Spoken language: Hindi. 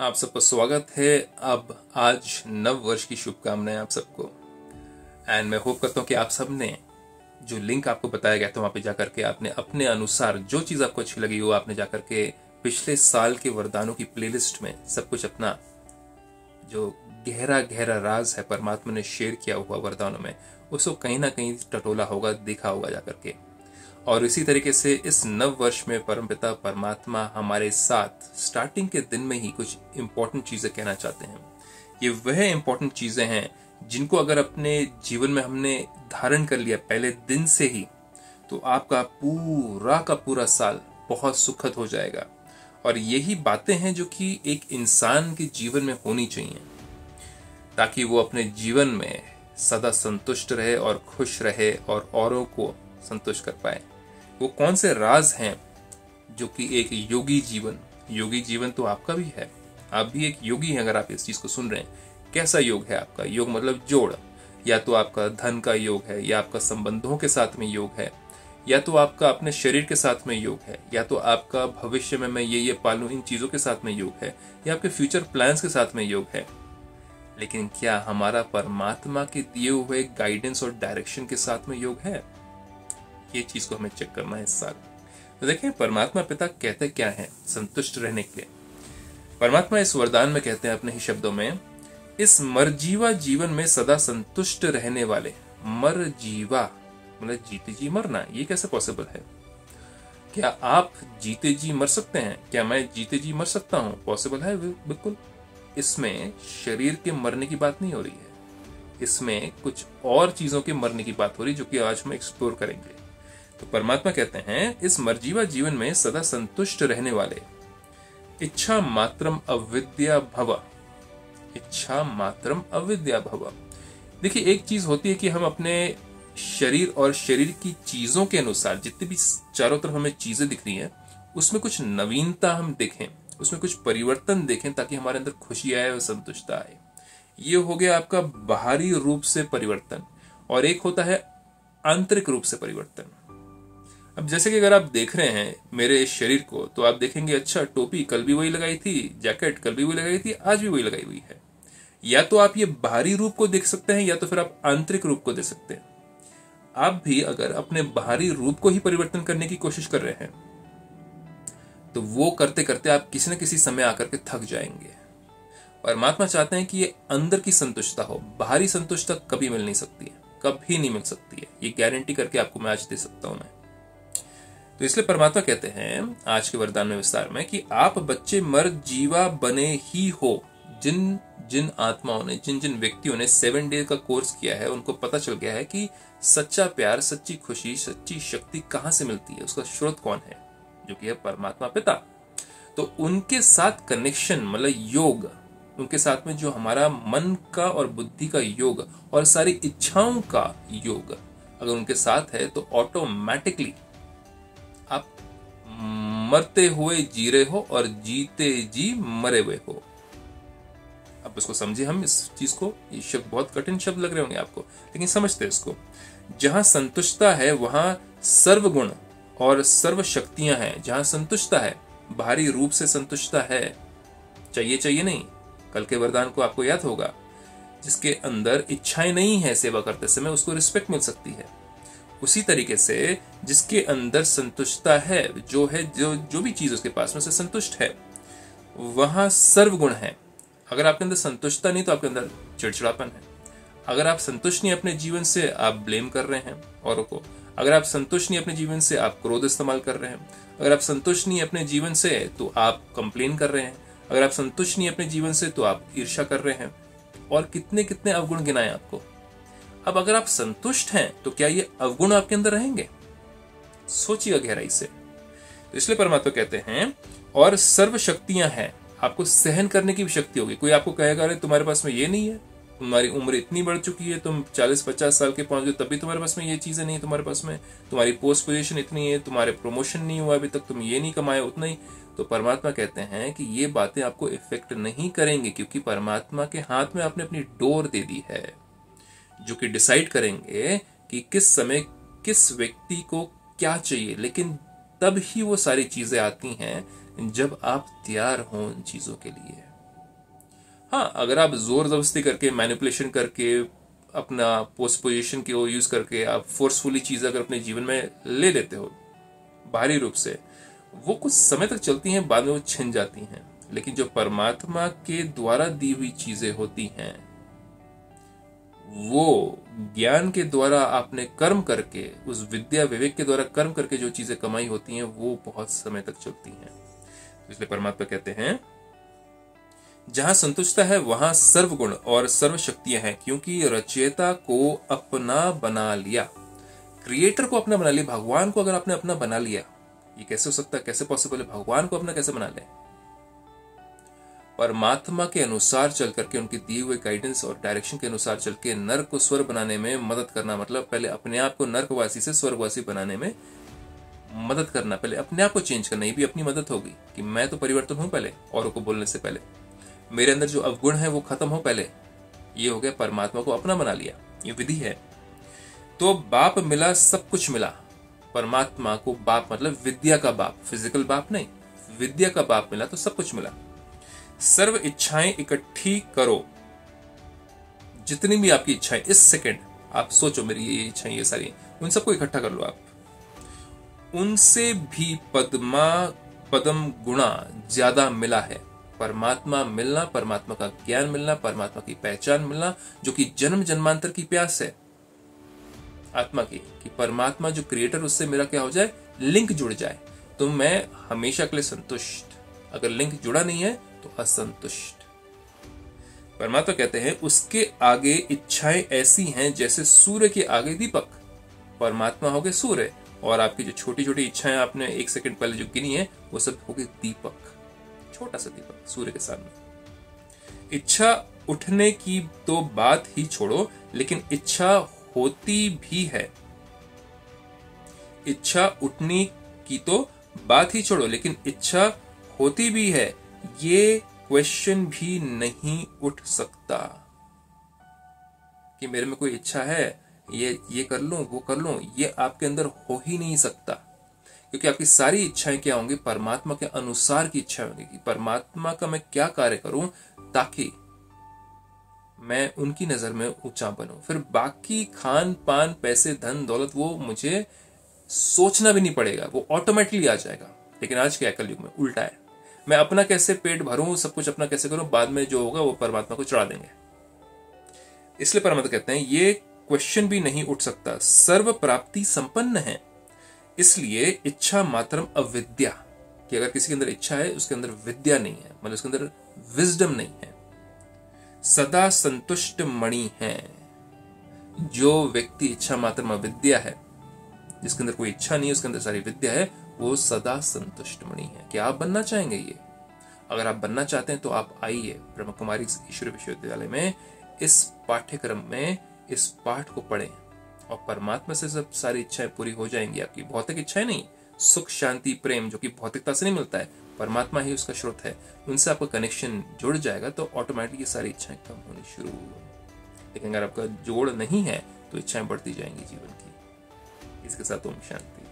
आप सबका स्वागत है। अब आज नव वर्ष की शुभकामनाएं आप सबको। एंड मैं होप करता हूँ कि आप सब ने जो लिंक आपको बताया गया था वहां पे जाकर के आपने अपने अनुसार जो चीज आपको अच्छी लगी वो आपने जाकर के पिछले साल के वरदानों की प्लेलिस्ट में सब कुछ अपना जो गहरा गहरा राज है परमात्मा ने शेयर किया हुआ वरदानों में उसको कहीं ना कहीं टटोला होगा, देखा होगा जाकर के। और इसी तरीके से इस नव वर्ष में परमपिता परमात्मा हमारे साथ स्टार्टिंग के दिन में ही कुछ इंपॉर्टेंट चीजें कहना चाहते हैं। ये वह इंपॉर्टेंट चीजें हैं जिनको अगर अपने जीवन में हमने धारण कर लिया पहले दिन से ही तो आपका पूरा का पूरा साल बहुत सुखद हो जाएगा। और यही बातें हैं जो कि एक इंसान के जीवन में होनी चाहिए ताकि वो अपने जीवन में सदा संतुष्ट रहे और खुश रहे और औरों को संतुष्ट कर पाए। वो कौन से राज हैं जो कि एक योगी जीवन तो आपका भी है, आप भी एक योगी हैं अगर आप इस चीज को सुन रहे हैं। कैसा योग है आपका? योग मतलब जोड़, या तो आपका धन का योग है, या आपका संबंधों के साथ में योग है, या तो आपका अपने शरीर के साथ में योग है, या तो आपका भविष्य में मैं ये पालूं इन चीजों के साथ में योग है, या आपके फ्यूचर प्लान्स के साथ में योग है। लेकिन क्या हमारा परमात्मा के दिए हुए गाइडेंस और डायरेक्शन के साथ में योग है? ये चीज को हमें चेक करना है इस साल। तो देखें परमात्मा पिता कहते क्या है संतुष्ट रहने के लिए। परमात्मा इस वरदान में कहते हैं अपने ही शब्दों में, इस मरजीवा जीवन में सदा संतुष्ट रहने वाले। मरजीवा मतलब जीते जी मरना, ये कैसे पॉसिबल है? क्या आप जीते जी मर सकते हैं? क्या मैं जीते जी मर सकता हूं? पॉसिबल है बिल्कुल। इसमें शरीर के मरने की बात नहीं हो रही है, इसमें कुछ और चीजों के मरने की बात हो रही है जो कि आज हम एक्सप्लोर करेंगे। तो परमात्मा कहते हैं इस मरजीवा जीवन में सदा संतुष्ट रहने वाले। इच्छा मात्रम अविद्या भव। इच्छा मात्रम अविद्या भव। देखिए एक चीज होती है कि हम अपने शरीर और शरीर की चीजों के अनुसार जितनी भी चारों तरफ हमें चीजें दिख रही हैं उसमें कुछ नवीनता हम देखें, उसमें कुछ परिवर्तन देखें ताकि हमारे अंदर खुशी आए और संतुष्टता आए। ये हो गया आपका बाहरी रूप से परिवर्तन। और एक होता है आंतरिक रूप से परिवर्तन। अब जैसे कि अगर आप देख रहे हैं मेरे शरीर को तो आप देखेंगे अच्छा टोपी कल भी वही लगाई थी, जैकेट कल भी वही लगाई थी, आज भी वही लगाई हुई है। या तो आप ये बाहरी रूप को देख सकते हैं या तो फिर आप आंतरिक रूप को देख सकते हैं। आप भी अगर अपने बाहरी रूप को ही परिवर्तन करने की कोशिश कर रहे हैं तो वो करते करते आप किसी न किसी समय आकर के थक जाएंगे। परमात्मा चाहते हैं कि ये अंदर की संतुष्टता हो, बाहरी संतुष्टता कभी मिल नहीं सकती है, कभी नहीं मिल सकती है। ये गारंटी करके आपको मैं आज दे सकता हूं मैं। तो इसलिए परमात्मा कहते हैं आज के वरदान में विस्तार में कि आप बच्चे मर जीवा बने ही हो। जिन जिन आत्माओं ने, जिन जिन व्यक्तियों ने 7 डे का कोर्स किया है उनको पता चल गया है कि सच्चा प्यार, सच्ची खुशी, सच्ची शक्ति कहां से मिलती है, उसका स्रोत कौन है, जो कि है परमात्मा पिता। तो उनके साथ कनेक्शन मतलब योग, उनके साथ में जो हमारा मन का और बुद्धि का योग और सारी इच्छाओं का योग अगर उनके साथ है तो ऑटोमेटिकली आप मरते हुए जी रहे हो और जीते जी मरे हुए हो। अब इसको समझे हम इस चीज को। ये शब्द बहुत कठिन शब्द लग रहे होंगे आपको, लेकिन समझते हैं इसको। जहां संतुष्टता है वहां सर्व गुण और सर्व शक्तियां हैं। जहां संतुष्टता है, बाहरी रूप से संतुष्टता है, चाहिए नहीं, कल के वरदान को आपको याद होगा, जिसके अंदर इच्छाएं नहीं है सेवा करते समय उसको रिस्पेक्ट मिल सकती है। उसी तरीके से जिसके अंदर संतुष्टता है, जो भी चीज उसके पास में से संतुष्ट है, वहां सर्व गुण है। अगर आपके अंदर संतुष्टता नहीं तो आपके अंदर चिड़चिड़ापन है। अगर आप संतुष्ट नहीं अपने जीवन से, आप ब्लेम कर रहे हैं औरों को। अगर आप संतुष्ट नहीं अपने जीवन से, आप क्रोध इस्तेमाल कर रहे हैं। अगर आप संतुष्ट नहीं अपने जीवन से तो आप कंप्लेन कर रहे हैं। अगर आप संतुष्ट नहीं अपने जीवन से तो आप ईर्ष्या कर रहे हैं। और कितने कितने अवगुण गिनाए आपको। अब अगर आप संतुष्ट हैं तो क्या ये अवगुण आपके अंदर रहेंगे? सोचिए गहराई से। तो इसलिए परमात्मा कहते हैं और सर्व शक्तियां हैं। आपको सहन करने की भी शक्ति होगी। कोई आपको कहेगा अरे तुम्हारे पास में ये नहीं है, तुम्हारी उम्र इतनी बढ़ चुकी है, तुम 40-50 साल के पहुंच गए तब भी तुम्हारे पास में ये चीजें नहीं, तुम्हारे पास में तुम्हारी पोस्ट पोजीशन इतनी है, तुम्हारे प्रमोशन नहीं हुआ अभी तक, तुम ये नहीं कमाए उतना ही। तो परमात्मा कहते हैं कि ये बातें आपको इफेक्ट नहीं करेंगे क्योंकि परमात्मा के हाथ में आपने अपनी डोर दे दी है, जो कि डिसाइड करेंगे कि किस समय किस व्यक्ति को क्या चाहिए। लेकिन तब ही वो सारी चीजें आती हैं जब आप तैयार हो उन चीजों के लिए। हाँ, अगर आप जोर जबरदस्ती करके मैनिपुलेशन करके अपना पोस्ट पोजिशन को यूज करके आप फोर्सफुली चीज अगर अपने जीवन में ले लेते हो बाहरी रूप से, वो कुछ समय तक चलती हैं, बाद में वो छिन जाती हैं। लेकिन जो परमात्मा के द्वारा दी हुई चीजें होती हैं, वो ज्ञान के द्वारा आपने कर्म करके, उस विद्या विवेक के द्वारा कर्म करके जो चीजें कमाई होती हैं, वो बहुत समय तक चलती हैं। इसलिए परमात्मा कहते हैं, जहां संतुष्टता है वहां सर्व गुण और सर्व शक्तियां हैं, क्योंकि रचयिता को अपना बना लिया, क्रिएटर को अपना बना लिया। भगवान को अगर आपने अपना बना लिया, ये कैसे हो सकता है, कैसे पॉसिबल है? भगवान को अपना कैसे बना ले? परमात्मा के अनुसार चल करके, उनके दिए हुए गाइडेंस और डायरेक्शन के अनुसार चल के नर्क को स्वर्ग बनाने में मदद करना, मतलब पहले अपने आप को नर्कवासी से स्वर्गवासी बनाने में मदद करना, पहले अपने आप को चेंज करना। ये भी अपनी मदद होगी कि मैं तो परिवर्तन हूं पहले, औरों को बोलने से पहले मेरे अंदर जो अवगुण है वो खत्म हो पहले। ये हो गया परमात्मा को अपना बना लिया, ये विधि है। तो बाप मिला सब कुछ मिला। परमात्मा को बाप मतलब विद्या का बाप, फिजिकल बाप नहीं, विद्या का बाप मिला तो सब कुछ मिला। सर्व इच्छाएं इकट्ठी करो, जितनी भी आपकी इच्छाएं इस सेकंड आप सोचो, मेरी ये इच्छाएं ये सारी, उन सबको इकट्ठा कर लो आप। उनसे भी पदम गुणा ज्यादा मिला है। परमात्मा मिलना, परमात्मा का ज्ञान मिलना, परमात्मा की पहचान मिलना, जो कि जन्म जन्मांतर की प्यास है आत्मा की, कि परमात्मा जो क्रिएटर, उससे मेरा क्या हो जाए, लिंक जुड़ जाए, तो मैं हमेशा के लिए संतुष्ट। अगर लिंक जुड़ा नहीं है तो असंतुष्ट। परमात्मा कहते हैं, उसके आगे इच्छाएं ऐसी हैं जैसे सूर्य के आगे दीपक। परमात्मा हो गए सूर्य, और आपकी जो छोटी छोटी इच्छाएं आपने एक सेकंड पहले जो गिनी है, वो सब हो गए दीपक, छोटा सा दीपक सूर्य के सामने। इच्छा उठने की तो बात ही छोड़ो, लेकिन इच्छा होती भी है। इच्छा उठने की तो बात ही छोड़ो, लेकिन इच्छा होती भी है, ये क्वेश्चन भी नहीं उठ सकता कि मेरे में कोई इच्छा है, ये कर लूं, वो कर लूं। ये आपके अंदर हो ही नहीं सकता, क्योंकि आपकी सारी इच्छाएं क्या होंगी, परमात्मा के अनुसार की इच्छा होंगी कि परमात्मा का मैं क्या कार्य करूं ताकि मैं उनकी नजर में ऊंचा बनूं। फिर बाकी खान पान, पैसे, धन दौलत, वो मुझे सोचना भी नहीं पड़ेगा, वो ऑटोमेटिकली आ जाएगा। लेकिन आज के कलयुग में उल्टा है, मैं अपना कैसे पेट भरूं, सब कुछ अपना कैसे करूं, बाद में जो होगा वो परमात्मा को चढ़ा देंगे। इसलिए परमात्मा कहते हैं, ये क्वेश्चन भी नहीं उठ सकता, सर्व प्राप्ति संपन्न है। इसलिए इच्छा मात्रम अविद्या, कि अगर किसी के अंदर इच्छा है, उसके अंदर विद्या नहीं है, मतलब उसके अंदर विजडम नहीं है। सदा संतुष्ट मणि है। जो व्यक्ति इच्छा मात्र अविद्या है, जिसके अंदर कोई इच्छा नहीं है, उसके अंदर सारी विद्या है, वो सदा संतुष्ट मणि है। क्या आप बनना चाहेंगे ये? अगर आप बनना चाहते हैं तो आप आइए ब्रह्म कुमारी ईश्वर विश्वविद्यालय में, इस पाठ्यक्रम में इस पाठ को पढ़ें, और परमात्मा से सब सारी इच्छाएं पूरी हो जाएंगी आपकी। भौतिक इच्छाएं नहीं, सुख शांति प्रेम, जो कि भौतिकता से नहीं मिलता है, परमात्मा ही उसका स्रोत है, उनसे आपका कनेक्शन जुड़ जाएगा तो ऑटोमेटिकली सारी इच्छाएं कम होनी शुरू। लेकिन अगर आपका जोड़ नहीं है तो इच्छाएं बढ़ती जाएंगी जीवन की। इसके साथ ओम शांति।